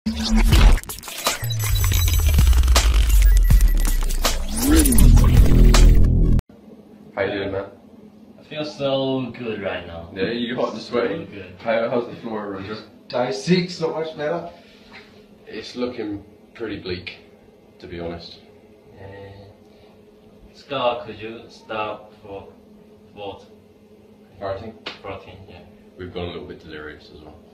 How you doing, man? I feel so good right now. Yeah, you hot and sweaty? So good. How's the floor, Roger? Day 6, not much better. It's looking pretty bleak, to be honest. Scott, could you stop for what? Farting? Protein, yeah. We've gone a little bit delirious as well.